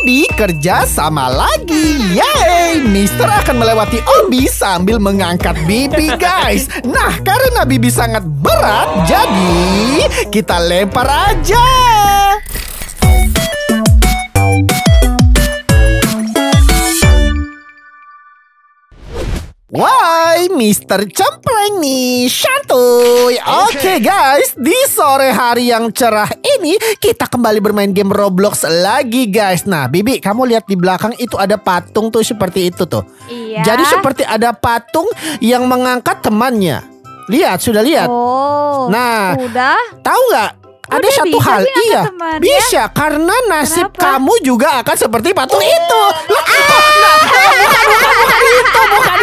Bibi kerja sama lagi. Yeay, Mister akan melewati Obi sambil mengangkat Bibi, guys. Nah, karena Bibi sangat berat, jadi kita lempar aja. Why, Mister Cempreng nih, santuy. Oke, guys, di sore hari yang cerah ini kita kembali bermain game Roblox lagi, guys. Nah, Bibi, kamu lihat di belakang itu ada patung tuh seperti itu tuh. Iya. Jadi seperti ada patung yang mengangkat temannya. Lihat, sudah lihat. Oh. Nah, udah. Tahu nggak? Ada Udah satu bisa hal, sih ngangkat iya, temannya. bisa karena nasib Kenapa? kamu juga akan seperti patung itu. Lah, bukan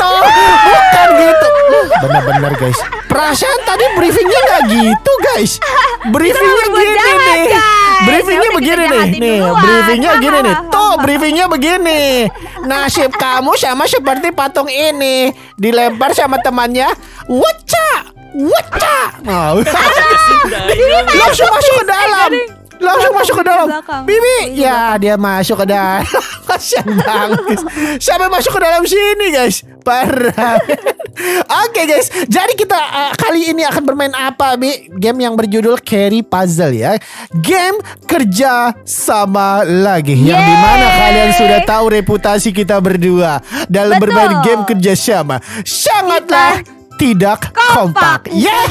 gitu. Benar-benar, guys. Perasaan tadi briefingnya nggak gitu, guys. Briefingnya berbuat gini jahat, nih. guys. Briefingnya Ya udah, begini kita nih. jahatin Nih, duluan. briefingnya gini nih. Tuh, briefingnya begini. Nasib kamu sama seperti patung ini. Dilempar sama temannya. Wacak. Nah, langsung masuk ke dalam. Langsung masuk ke dalam. Bibi, ya dia masuk ke dalam. Kasian banget, guys. Sampai masuk ke dalam sini, guys. Parah. Oke, guys. Jadi kita kali ini akan bermain apa, Bi? Game yang berjudul Carry Puzzle, ya. Game kerja sama lagi. Yang dimana kalian sudah tahu reputasi kita berdua dalam bermain game kerja sama. Sangatlah tidak kompak.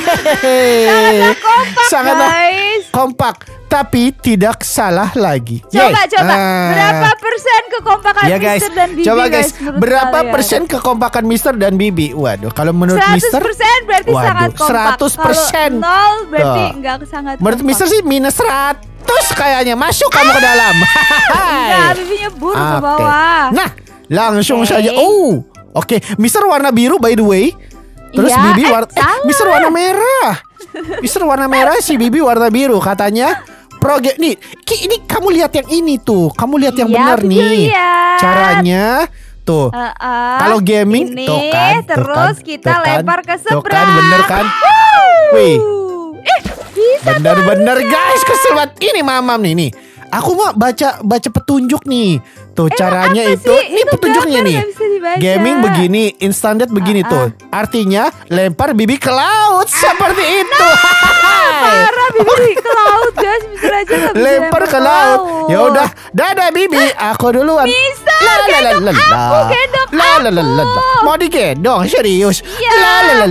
Yeay. Sangatlah kompak, tapi tidak salah lagi. Coba. Berapa persen kekompakan ya, guys. Mister dan Bibi? Coba, guys. menurut Berapa kalian? persen kekompakan Mister dan Bibi? Waduh, kalau menurut 100% Mister, berarti sangat kompak. 100%. Kalau 0 berarti Tuh. enggak sangat kompak. Menurut Mister sih minus 100 kayaknya. Masuk kamu ke dalam. Enggak, Bibinya buru ke bawah. Nah, langsung Oke. saja. Oke. Mister warna biru, by the way. Terus Iya, Bibi salah. Mister warna merah. Mister warna merah, si Bibi warna biru. Katanya proyek nih. Ini kamu lihat yang ini tuh. Kamu lihat yang Iya, benar Bibi nih. lihat. Caranya tuh. Kalau gaming ini, tuh kan, terus kita lempar ke Tuh seberang. kan, bener kan? Wih. Bisa Bener-bener, guys, kesel banget. Ini mamam nih. Aku mau baca petunjuk nih. Tuh caranya apa itu. sih? Ini Itu petunjuknya gambar nih. nggak bisa dibaca. Gaming begini, instant begini tuh. Artinya lempar Bibi ke laut seperti itu. parah Bibi ke laut, guys. Mister aja nggak bisa Lempar ke laut. Ya udah, dadah Bibi. Aku duluan. Mister, gendong aku, gendong aku. Mau digendong serius? Iya.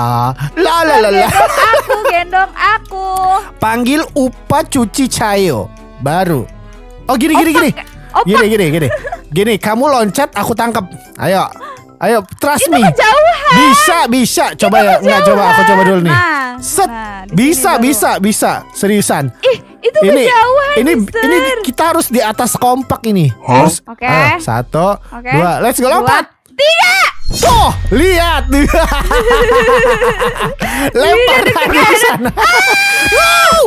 Aku gendong aku. Panggil Upa Cuci Cayo. Baru. Oh, gini. Opak. Gini, kamu loncat, aku tangkap. Ayo, trust Itu me. kejauhan. Bisa. Coba ya, enggak, coba aku coba dulu nih. Nah, Set. di sini baru. Bisa. Seriusan. Itu kejauhan, ini Mister. kita harus di atas kompak ini. Terus, Oke. ayo, 1, 2, let's go, lompat. 3. Oh, lihat. Lempar lagi ke sana. Wow.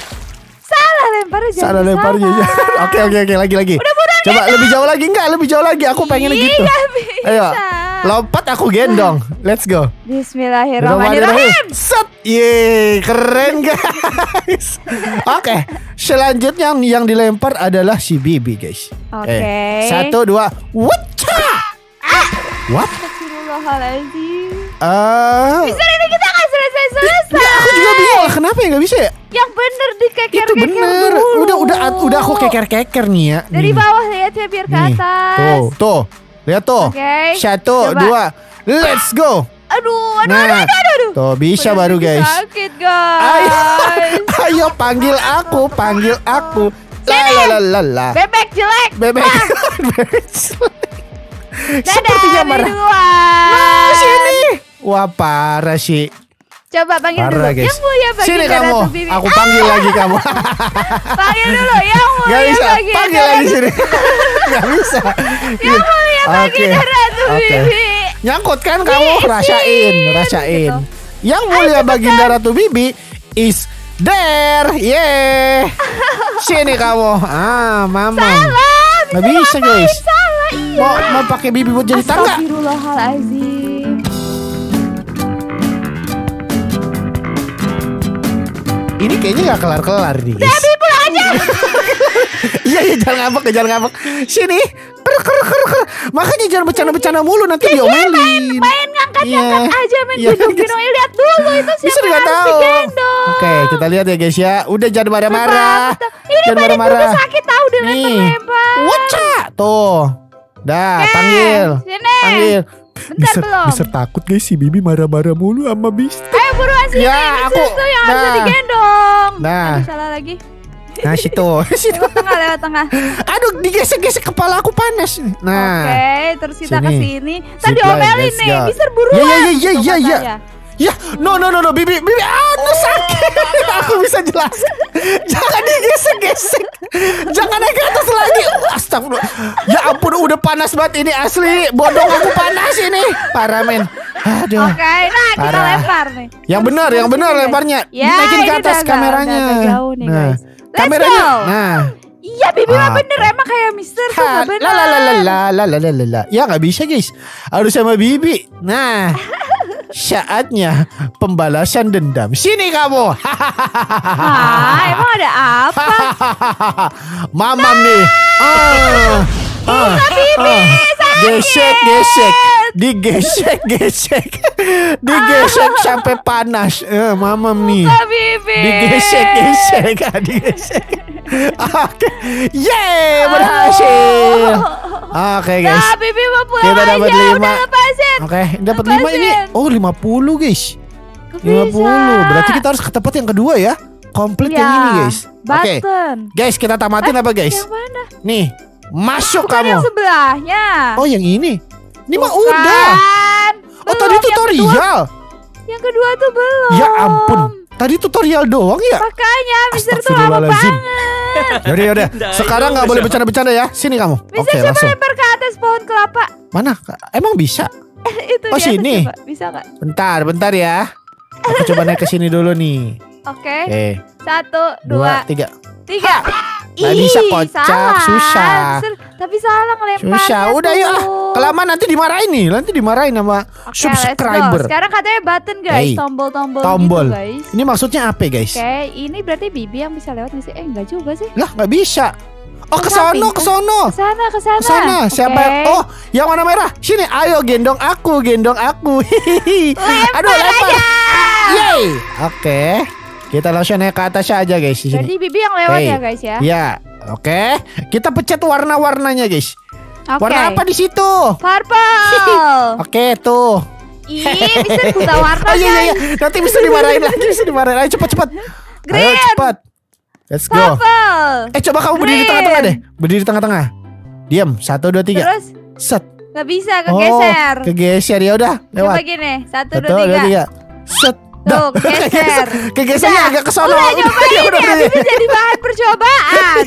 Salah lemparnya. Oke, lagi. Coba lebih jauh lagi. Aku pengen gitu. Nggak bisa. Ayo, lompat, aku gendong. Let's go. Bismillahirrahmanirrahim. Set. Yeay, keren, guys. Oke, selanjutnya yang dilempar adalah si Bibi, guys. Oke. 1, 2, wacca. What? Astagfirullahaladzim. Mister, ini kita nggak selesai. aku juga bingung lah, kenapa ya nggak bisa ya? Yang bener dikeker-keker Itu bener. dulu. Udah aku keker-keker nih ya. Dari Nih. bawah lihat ya biar ke Nih, atas. Tuh. Lihat tuh. Oke. 1, Coba. 2, let's go. Aduh. Nah, tuh bisa Udah baru, bikin guys. Sakit, guys. Ayo panggil aku. La. Bebek jelek. Bebek. Sepertinya Dadah, marah. Ridwan. Sini. Wah, parah sih. Coba panggil Parah, dulu. guys. Yang mulia bagi Sini Ratu kamu. Bibi. Aku panggil lagi kamu. Panggil dulu yang mulia Gak bisa. bagi Panggil lagi sini. Gak bisa. Yang mulia bagi Ratu Bibi. Nyangkut kan kamu? Rasain. Gitu. Yang mulia baginda Ratu Bibi is there. Yeah. Sini kamu. Mama. Salah. Gak bisa, guys. Salah, iya. Mau pakai Bibi buat jadi tangga. Astagfirullahaladzim. Ini kayaknya gak kelar-kelar nih, guys. Bibi pulang aja. Ya Iya, jangan ngambek. Sini. Ker. Makanya jangan bercanda-bercanda mulu nanti diomelin. Main ngangkat-ngangkat aja, main gendong-gendong. Lihat dulu itu Bisa siapa nggak yang harus tahu. digendong. Oke, kita lihat ya guys ya. Udah jangan marah-marah. Ini Jangan badan marah-marah. gue sakit tahu Nih. dilempar-lempar. Wacca. Tuh. Dah, Ken, panggil. sini. Panggil. Bentar belum. Mister takut guys si Bibi marah-marah mulu sama Mister. Ayo buruan sini. Ya, aku. Mister tuh yang harus Nah. digendong. Nah. Aduh, salah lagi. Nah, situ. Lewat tengah. Aduh, digesek-gesek kepala aku panas. Nah. Oke, terus kita sini. ke sini. Tadi Zipline, omelin let's nih. go. Mister buruan. Iya. Tunggu saya. Ya, no, Bibi, aduh sakit. Aku bisa jelaskan. Jangan digesek-gesek. Jangan naik ke atas lagi. Astagfirullah. Ya ampun, udah panas banget ini asli. Bodong aku panas ini. Parah men. Aduh. Oke, nah kita Parah. lempar nih. Yang benar Guys. lemparnya. Ya, Naikin ke ini atas udah kameranya. agak jauh nih, Nah, guys. Let's kameranya. go. Nah. Iya, Bibi mah Oke. bener. Emang kayak Mister tuh Ha, gak bener. la. Ya nggak bisa guys. Harus sama Bibi. Nah, saatnya pembalasan dendam. Sini kamu. Ah, emang ada apa? Mamam nih. Gesek. Digesek. Digesek sampai panas. Mamam nih. Kak Bibi. Digesek. Oke. Yeay, berhasil. Oke guys. Nah, Bibi mau pulang Kita aja. dapat 5. Udah lepasin. Oke, dapat 5 ini. Oh, 50 guys. 50. Berarti kita harus ke tempat yang kedua ya. Komplit yang ini guys. Oke. Button. Guys, kita tamatin apa guys? Yang mana? Nih, masuk Bukan kamu. yang sebelahnya. Oh, yang ini. Ini mah Bukan. udah. Oh, tadi Belum, tutorial. Yang kedua tuh belum. Ya ampun. Tadi tutorial doang ya? Makanya Mister tuh lama Astagfirullahaladzim. banget. Yaudah. Sekarang nggak boleh bercanda-bercanda ya. Sini kamu. Mister Oke, coba langsung. lempar ke atas pohon kelapa. Mana? Emang bisa? Itu Oh, di atas sini. coba. Bisa gak? Bentar ya. Aku coba naik ke sini dulu nih. Oke. Oke. 1, 2, 2, 3. 3. Nggak bisa, kocak. Susah. Tapi salah ngelemparnya. Susah. Udah yuk. tuh. Kelamaan nanti dimarahin nih. Nanti dimarahin sama Oke, subscriber. let's go. Sekarang katanya button guys, Hey, tombol-tombol Tombol. gitu guys. Ini maksudnya apa guys? Oke, ini berarti Bibi yang bisa lewat nih sih? Enggak juga sih. Lah nggak bisa. Oh, Ke ke sono, samping. ke sono. Ke sana. Ke sana. Siapa? Oke. Oh, yang warna merah. Sini, ayo gendong aku. Hihihi. Aduh, lempar. Yeay. Oke. Kita langsung naik ke atas aja guys di sini. Jadi Bibi yang lewat Hey. ya guys ya. Ya, oke. Kita pencet warna-warnanya guys. Oke. Warna apa di situ? Purple. Oke, tuh. Ih, bisa buta warna Oh iya. guys. Nanti bisa dimarahin lagi, bisa dimarahin. Ayo cepat. Ayo Green. cepat. Let's go. Purple. Coba kamu berdiri di Green. tengah-tengah deh. Berdiri di tengah-tengah. Diam. 1, 2, 3. Terus Set. nggak bisa kegeser. Oh, kegeser ya udah. Coba Lewat. gini, 1, 1, 2, 3. 2, 3. Set. Tuh, kegeser. Kegesernya Udah. agak ke sono. Udah nyobain ya, Bibi jadi bahan percobaan.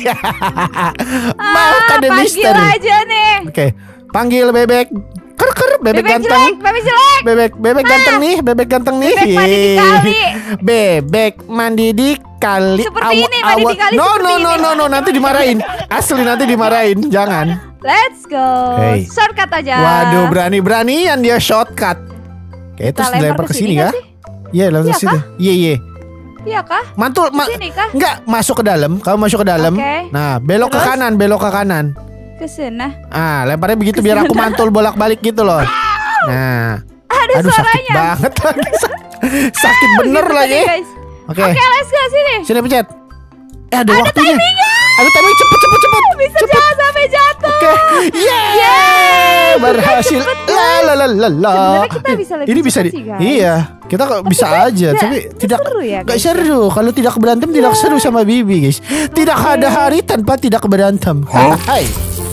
Makan deh panggil mister. aja nih. Oke. Panggil bebek. Ker, bebek Bebek ganteng. jelek, bebek jelek. Bebek ganteng nih, bebek ganteng nih. Bebek mandi di kali. Bebek mandi di kali. Seperti ini, mandi di kali No, seperti ini. no, nanti dimarahin. Asli nanti dimarahin, jangan. Let's go. Hey. Shortcut aja. Waduh, berani-beranian dia shortcut. Kayak terus dilempar ke sini nggak kah? sih? Iya, langsung Iya situ. Iya. Iya kah? Mantul, Sini kah? enggak masuk ke dalam. Kamu masuk ke dalam. Oke. Nah, belok Terus? ke kanan. Ke sana. Ah, lemparnya begitu biar aku mantul bolak-balik gitu loh. Nah, Ada aduh sakit suaranya. banget lagi. Sakit bener Gitu lagi. tadi, guys. Oke, Oke, let's go sini. sini pencet. Ada waktunya. Ada timing cepet. Bisa jangan sampai jatuh. Oke, yeay, berhasil. La. Sebenarnya kita bisa lebih Ini bisa cepat sih, guys. Iya, kita kok bisa aja, tapi tidak seru ya, nggak guys. seru. Kalau tidak berantem tidak seru sama Bibi, guys. Tidak ada hari tanpa tidak berantem. Hai.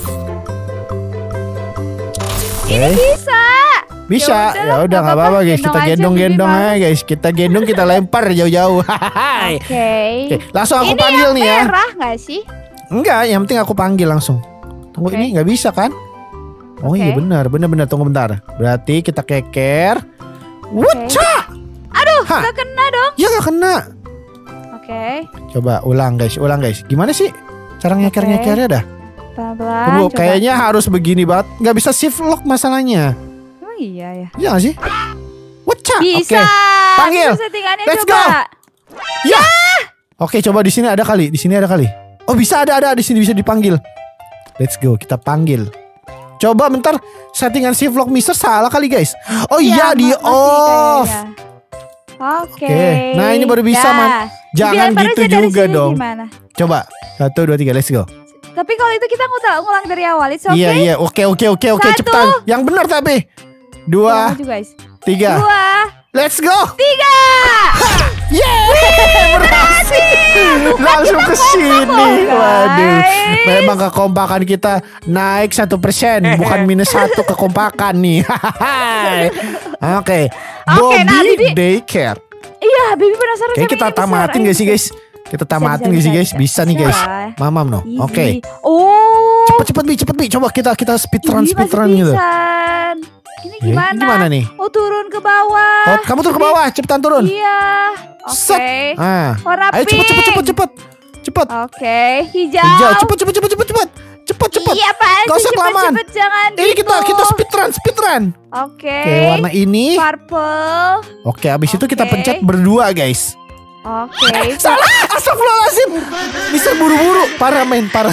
Ini bisa. Bisa, ya udah nggak apa-apa guys. Kita gendong-gendong aja guys. Kita gendong, kita lempar jauh-jauh. Hai. Oke. Oke, langsung aku Ini panggil yang nih ya. merah nggak sih? Enggak, yang penting aku panggil langsung. Tunggu, Oke. ini nggak bisa kan? Oh Oke. iya benar. Tunggu bentar. Berarti kita keker. Wuca! Aduh, Hah. nggak kena dong. Ya nggak kena. Oke. Coba ulang guys. Gimana sih cara ngeker-ngekernya dah? Pelan-pelan. Tunggu, coba. kayaknya harus begini banget. Nggak bisa shift lock masalahnya. Oh iya ya. Iya nggak sih? Wuca! Bisa. Oke. Panggil. Bisa settingannya Let's coba. go. Ya. Oke, coba di sini ada kali. Oh bisa, ada di sini bisa dipanggil. Let's go, kita panggil. Coba bentar, settingan si vlog Mister salah kali guys. Oh iya, di masih off. kayaknya. Oke. Nah ini baru bisa man. Jangan Bibi, gitu lemparin aja dari juga sini dong. gimana? Coba 1, 2, 3, let's go. Tapi kalau itu kita ngulang dari awal, it's okay. Iya, oke. 1. Cepetan. Yang benar tapi. 2, Ya, maju, guys. 3. 2, Let's go. 3. Yeay, berhasil. Langsung ke sini. Waduh. Memang kekompakan kita naik 1%, bukan -1 kekompakan nih. Oke. Bobby nah, Bibi. Daycare. Iya, Bibi penasaran Oke, sama kita ini tamatin besar. gak sih guys? Kita tamatin gak sih guys? Bisa nih guys. Mamam no. Easy. Oke. Oh. Cepet Bi. Coba kita speedrun Ini masih gitu. pisan. Ini gimana? Gimana nih? Oh, turun ke bawah. Oh, kamu turun ke bawah, cepetan turun. Iya. Set. Oke. Ayo Warna cepet. Oke, hijau. Hijau, cepet. Iya, apaan Gak sih? usah kelamaan. Cepet, jangan Ini gitu. kita speedrun. Oke. Oke, warna ini. Purple. Oke, abis itu kita Oke. pencet berdua guys. Oke. Salah, astagfirullahaladzim. Mister buru-buru, parah main, parah.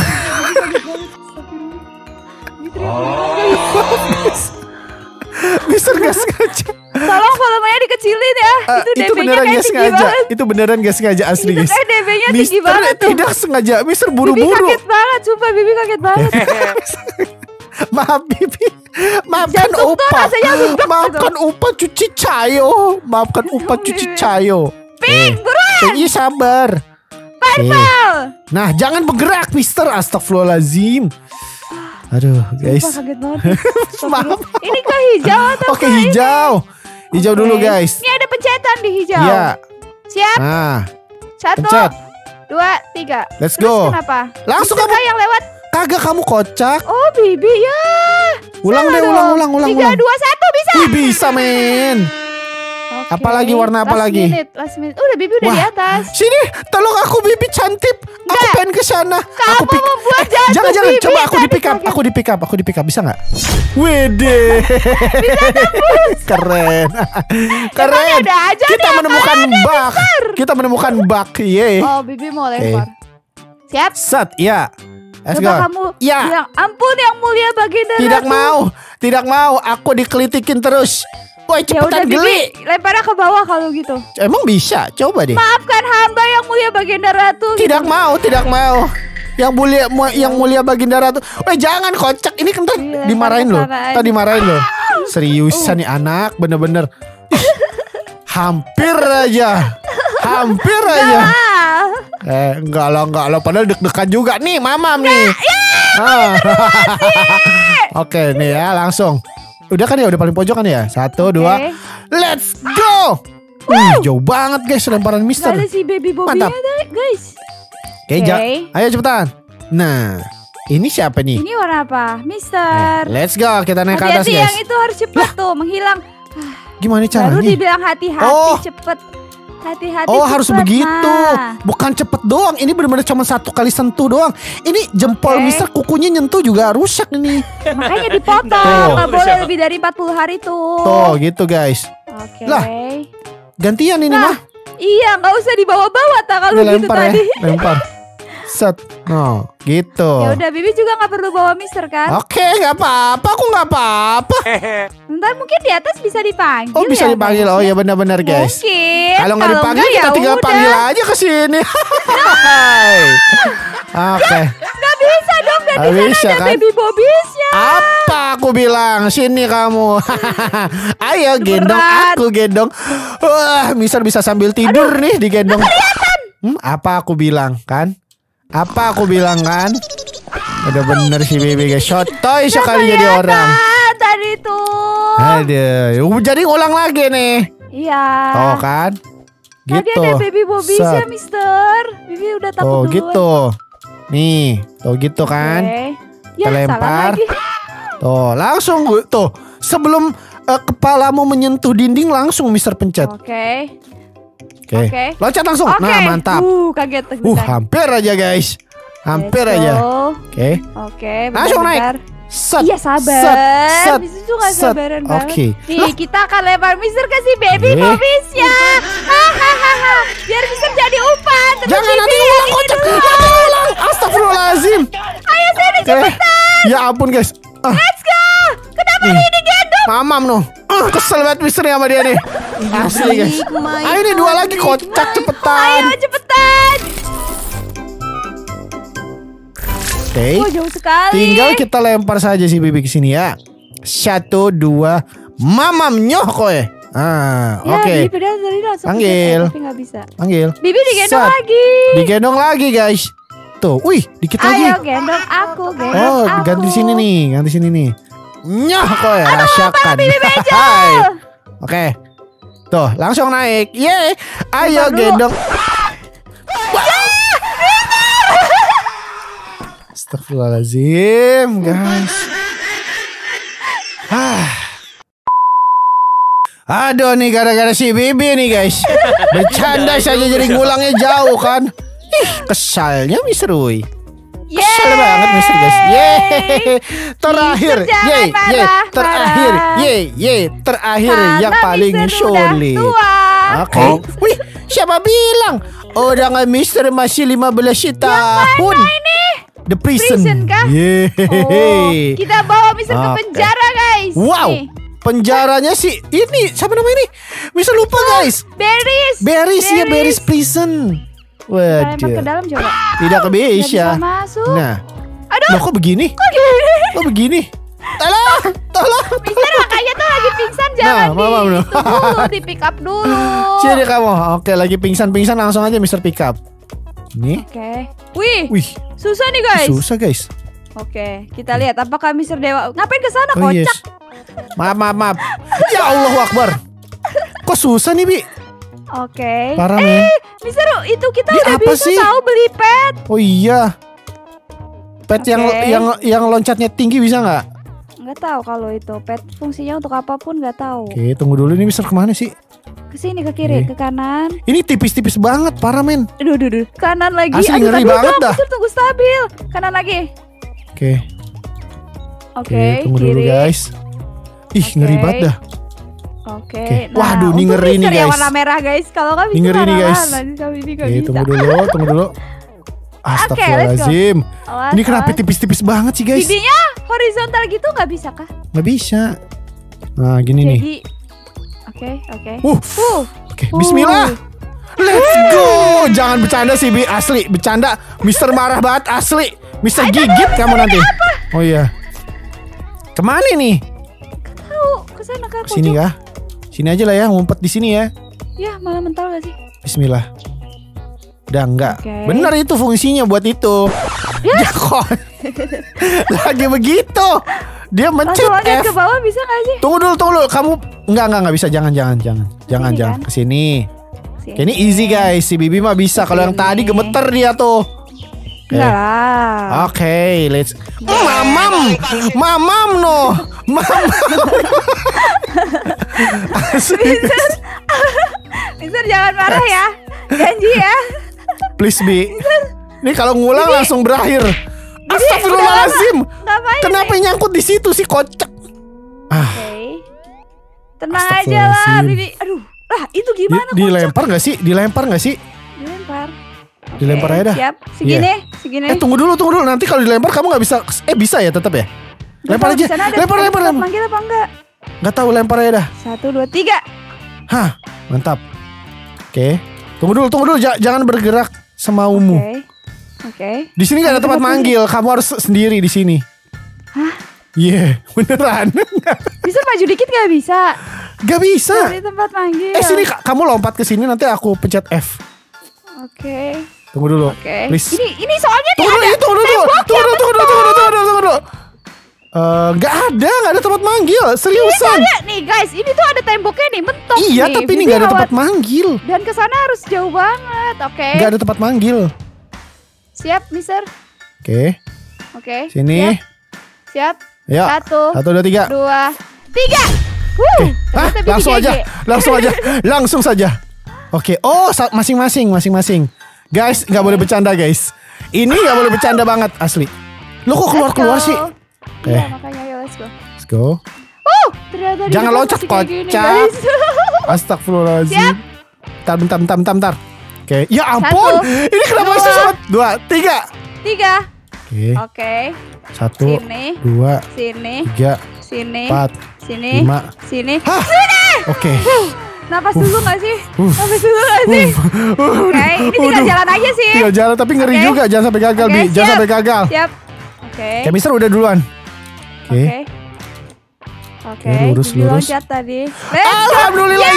Mister gak sengaja. Tolong volumenya dikecilin ya. Itu Itu DB-nya beneran kayak gak tinggi sengaja. banget. Itu beneran gak sengaja asli Itu guys. kayak DB-nya tinggi Mister banget tuh. tidak sengaja. Mister Bibi buru-buru. kaget banget, sumpah Bibi kaget banget. Maaf Bibi. Maafkan Jantung tuh Opa. rasanya bengkak Maafkan Opa cuci cayo. Maafkan Opa cuci cayo. Pink, buruan. Iya sabar. Purple. Nah jangan bergerak Mister. Astagfirullahaladzim. Aduh guys. Sumpah kaget banget. Maaf. Ini ke hijau atau Oke ke ini? hijau. Hijau Oke. dulu guys. Ini ada pencetan di hijau. Iya. Siap. Nah 1, pencet. 2, 3. Let's Terus go. kenapa? Langsung Mister kamu. kah yang lewat? Kagak kamu kocak. Oh Bibi ya. Ulang Salah deh dong. ulang. 3, 2, 1 bisa. Wih bisa men. Oke. Apalagi warna apa lagi? Last minute. Udah Bibi udah di Wah, atas. Sini, tolong aku Bibi cantik. Aku pengen ke sana. Kamu membuat jantung Jangan, Bibi coba aku jadi di pick up, kaget. aku di pick up, bisa nggak? Wede. Keren. Keren. ada aja Kita nih, menemukan apaan bug. Kita menemukan bug. Ye. Oh Bibi mau lempar. Siap. Set, ya. Let's go. Coba kamu Ya. bilang ampun yang mulia baginda Ratu. Tidak mau. Aku dikelitikin terus. Woi, Ya udah cepetan Bibi geli. lemparnya ke bawah kalau gitu. Emang bisa? Coba deh. Maafkan hamba yang mulia baginda Ratu. Tidak mau. Yang mulia baginda Ratu. Woi, jangan kocak. Ini kan ntar Iya, dimarahin loh. kesana Ntar dimarahin loh. Seriusan nih anak, bener-bener. Hampir aja. Ah, Enggak lah. Padahal deg-degan juga nih, mamam nih. Ah. Oke, nih ya, langsung. Udah kan ya, udah paling pojok kan ya. 1, 2, let's go. Jauh banget guys lemparan Mister. Gak ada si baby Bobby-nya Mantap. guys. Oke, ayo cepetan. Nah, ini siapa nih? Ini warna apa? Mister. Let's go, kita naik ke atas Hati-hati guys. yang itu harus cepet tuh menghilang. Gimana caranya? Baru dibilang hati-hati Oh. cepet. Hati-hati Oh cepet. harus begitu. Nah. Bukan cepet doang. Ini benar-benar cuma 1 kali sentuh doang. Ini jempol Oke. Mister kukunya nyentuh juga rusak ini. Makanya dipotong. Tuh. Gak boleh lebih dari 40 hari tuh. Tuh gitu guys. Oke. Lah, gantian ini Nah, mah. iya gak usah dibawa-bawa tak kalau Ini gitu lempar tadi. ya. Lempar. Set. No gitu. Ya udah Bibi juga gak perlu bawa Mister kan. Oke nggak apa-apa. Aku nggak apa-apa. Ntar mungkin di atas bisa dipanggil. Oh bisa ya, dipanggil. guys? Oh ya benar-benar guys. Mungkin. Kalau nggak dipanggil enggak, kita ya tinggal udah. panggil aja ke sini. Oke. Gak bisa dong. Dan Nggak di sana bisa, ada kan? baby Bobbies-nya. Apa aku bilang? Sini kamu. Ayo gendong Berat. aku gendong. Wah, Mister bisa sambil tidur nih digendong. Apa aku bilang kan? Apa aku bilang kan? Udah bener sih baby guys. Sotoy sekali jadi orang. Tadi tuh. Aduh, jadi ngulang lagi nih. Iya. Tuh kan? Tadi Gitu. ada baby Bobbies ya Set. Mister. Bibi udah takut Tuh duluan. gitu. Nih, tuh gitu kan? Oke. Kita Ya, lempar. salah lagi. Tuh, langsung tuh. Sebelum kepalamu menyentuh dinding langsung Mister pencet. Oke. Oke. Oke. Loncat langsung. Oke. Nah, mantap. Kaget teguran. Hampir aja guys. Hampir Let's aja. go. Oke. Oke, Langsung naik. bentar. Set. Iya sabar. Set. Bisa tuh gak Set. sabaran banget. Oke. Nih kita akan lempar Mister ke si baby Eh. Bobbies ya. Hahaha. Biar Mister jadi umpan. Tapi Jangan Bibi nanti yang ulang ini kocak. dulu. Nanti ulang. Astagfirullahaladzim. Ayo sini cepetan. Ya ampun guys. Let's go. Kenapa ini gendong? Mamam noh. Kesel banget misteri sama dia nih. Asli guys. Ayo nih 2 lagi kocak cepetan. Ayo cepetan. Oke. Oh jauh sekali. Tinggal kita lempar saja si Bibi ke sini ya. 1, 2. Mamam nyoh kowe. Ya, Oke. Bibi dari langsung Panggil. tapi nggak bisa. Panggil. Bibi digendong Set. lagi. Digendong lagi guys. Tuh, wih, dikit lagi. Ayo gendong aku, gendong Oh, aku. ganti sini nih, ganti sini nih. Nyoh kowe, rasakan. Bibi bejo. Hai. Oke. Tuh, langsung naik. Yeay. Ayo Bentar dulu. gendong. Astagfirullahaladzim, guys. Aduh nih gara-gara si Bibi nih guys. Bercanda saja jadi ngulangnya jauh kan. Kesalnya Mister Uy. Kesal banget Mister guys. Yeay. Terakhir. Mister, jangan Yeay. marah, Yeay. Terakhir. marah. Yeay. Yeay. Terakhir Karena yang paling Mister udah sulit. tua. Oke. Wih, siapa bilang? Orang Mister masih 15 tahun. Ini The Prison. Prison kah? Yeay. Oh, kita bawa Mister ke Oke. penjara guys. Wow. Nih. Penjaranya sih ini siapa namanya ini? Bisa lupa guys. Beris. Beris ya, Beris Prison. Kita lempar ke Waduh. dalam coba. Tidak Nggak bisa bisa. masuk. Nah, Aduh. loh kok begini? Kok gini? Kok begini? Tolong, tolong. Mister makanya tuh lagi pingsan jangan Nah, mama belum. di pick up dulu. Sini kamu. Oke, lagi pingsan-pingsan langsung aja Mister Pick Up. Nih. Oke. Wih, Wih, susah nih guys. susah guys. Oke, kita lihat apakah Mister Dewa ngapain ke sana Oh kocak. yes. Maaf, maaf, maaf. Ya Allahu Akbar. Kok susah nih, Bi? Oke. Parah, men. Mister itu kita Ini udah apa bisa sih? tahu beli pet. Oh iya. Pet Oke. yang loncatnya tinggi bisa nggak? Nggak tahu kalau itu pet fungsinya untuk apapun nggak tahu. Oke, tunggu dulu ini Mister kemana sih? Ke sini ke kiri, Oke. ke kanan. Ini tipis-tipis banget, parah men. Aduh, aduh, aduh. Kanan lagi. Asli Aduh, ngeri aduh, banget aduh, dah. Mister, tunggu stabil. Kanan lagi. Oke, Oke, tunggu kiri. dulu guys. Ih, Oke. ngeri banget dah. Oke. Oke. Waduh, ini untung ngeri nih, Mister yang guys. warna merah guys. Kalau nggak bisa Ini ngeri nih, guys. warna-warna. Ini nggak Oke, bisa. tunggu dulu, tunggu dulu. Astagfirullahaladzim. Awas, Ini kenapa awas. tipis-tipis banget sih guys? Jadinya horizontal gitu nggak bisa kah? Nggak bisa. Nah, gini nih. Jadi, oke. Oke, Bismillah. Let's go. Jangan bercanda sih, Bi. Asli, bercanda. Mister marah banget, asli. Mister gigit kamu nanti. Oh iya. Kemana nih? Tahu, kesana kah? Sini kah? Sini aja lah ya, ngumpet di sini ya. Ya, malah mental gak sih? Bismillah. Udah enggak. Oke. Bener itu fungsinya buat itu. Ya kok. Lagi begitu. Dia mencet Langsung loncat F. ke bawah bisa gak sih? Tunggu dulu. Kamu enggak bisa. Jangan. Sini kan? Ke sini. Sini. Oke, ini easy guys. Si Bibi mah bisa. Kalau yang tadi Kesini. gemeter dia tuh. Oke. Enggak lah. Oke, let's. Mamam no. Mamam. Asli. Mister jangan marah ya. Janji ya. Please Bi. Ini kalau ngulang langsung berakhir. Astagfirullahaladzim. Ngapain? Kenapa nyangkut di situ sih kocak? Oke. Tenang aja lah, Astagfirullahaladzim. Bibi. Aduh, lah itu gimana kocak? Dilempar nggak sih? Dilempar nggak sih? Dilempar. Dilempar Oke, aja dah. Siap. Segini. Tunggu dulu. Nanti kalau dilempar kamu nggak bisa. Bisa ya tetap ya? Lempar aja. Lempar. Manggil apa enggak? Nggak tahu, lempar aja dah. 1, 2, 3. Hah, mantap. Oke. Tunggu dulu. Jangan bergerak semaumu. Oke. Di sini nggak ada tempat manggil. Kamu harus sendiri di sini. Hah? Iya, beneran. Bisa maju dikit gak bisa? Gak bisa. Di tempat manggil. Sini kamu lompat ke sini nanti aku pencet F. Oke. Tunggu dulu. Oke. Please. Ini soalnya nih Tunggu ada dulu. Tunggu dulu. Gak ada tempat manggil. Seriusan. Lihat nih guys, ini tuh ada temboknya nih, mentok Iya, nih. tapi ini Bibi gak ada lewat. tempat manggil. Dan ke sana harus jauh banget. Oke. Gak ada tempat manggil. Siap, Mister. Oke. Oke. Sini. Siap. Ya. 1, 1, 2, 3. 2, 3. Hah, ternyata Bibi langsung GG. aja. Langsung saja. Oke. Oh, masing-masing. Guys, nggak boleh bercanda guys. Ini nggak boleh bercanda banget asli. Lo kok keluar Let's go. sih? Iya, makanya ayo let's go. Let's go. Ternyata di Jangan depan loncat, masih kayak gini, kocak. guys. Astagfirullahaladzim. Bentar. Oke. Ya ampun. Satu, Ini kenapa dua, susah? 2, 3. 3. Oke. Oke. 1, Sini. 2, Sini. 3, Sini. 4, Sini. 5. Sini. Hah. Oke. Napas dulu gak sih? Napas dulu gak sih? Oke, ini tinggal jalan aja sih. Tinggal jalan tapi ngeri Oke. juga. Jangan sampai gagal, Oke, Bi. Jangan siap. sampai gagal. Siap. Oke. Kayak Mister udah duluan. Oke. Oke. Oke, Ya, lurus, Bibi lurus. loncat tadi. Let's go. Alhamdulillah.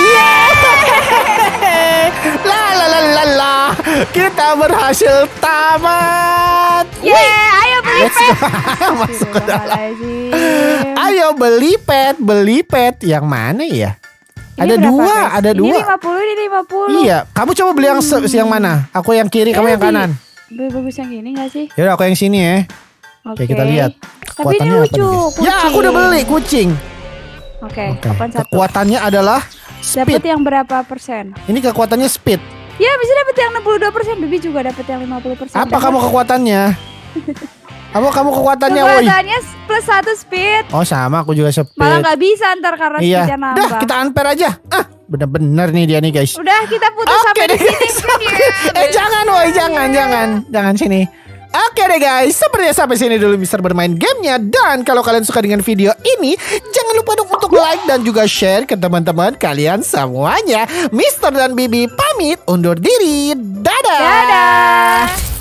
Yeay. La la la la la. Kita berhasil tamat. Yeah, ayo beli Let's pet. go. Masuk ke dalam. Astagfirullahaladzim. Ayo beli pet. Yang mana ya? Ini Ada berapa, dua, guys? ada Ini dua. 50, ini 50. Iya, kamu coba beli yang mana? Aku yang kiri, kamu yang kanan. Bagus yang gini gak sih? Yaudah, aku yang sini ya. Oke, kita lihat. Tapi ini Kekuatannya apa lucu. nih, guys? Kucing. Ya, aku udah beli kucing. Oke, Oke. kapan satu? Kekuatannya adalah Dapat speed. yang berapa persen? Ini kekuatannya speed. Ya bisa dapat yang 62%. Bibi juga dapat yang 50%. Apa kamu kekuatannya? Apa kamu kekuatannya, woi? Kekuatannya plus 1 speed. Oh, sama, aku juga speed. Malah gak bisa ntar karena Iya. speednya nambah. Dah, kita unfair aja. Bener-bener nih dia nih, guys. Udah kita putus Oke sampai deh, di sini. guys. Jangan, woi, jangan sini. Oke deh guys, sepertinya sampai sini dulu Mister bermain gamenya. Dan kalau kalian suka dengan video ini, jangan lupa dong untuk like dan juga share ke teman-teman kalian semuanya. Mister dan Bibi pamit undur diri. Dadah. Dadah.